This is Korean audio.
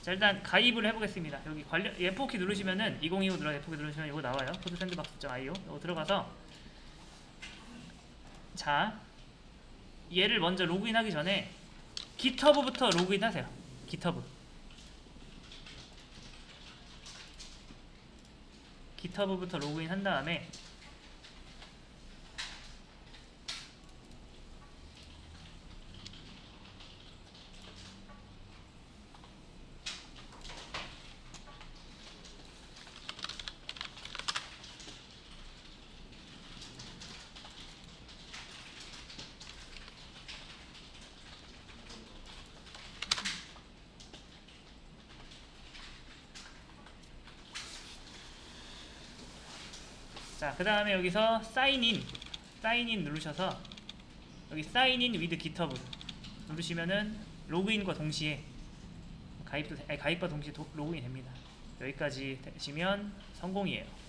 자, 일단 가입을 해보겠습니다. 여기 관련 F4키 누르시면은 2025 F4키 누르시면 이거 나와요. 코드샌드박스.io 이거 들어가서 자 얘를 먼저 로그인하기 전에 GitHub부터 로그인하세요. GitHub부터 로그인한 다음에 자, 그 다음에 여기서 사인인 누르셔서 여기 사인인 with GitHub 누르시면은 로그인과 동시에 가입과 동시에 로그인이 됩니다. 여기까지 되시면 성공이에요.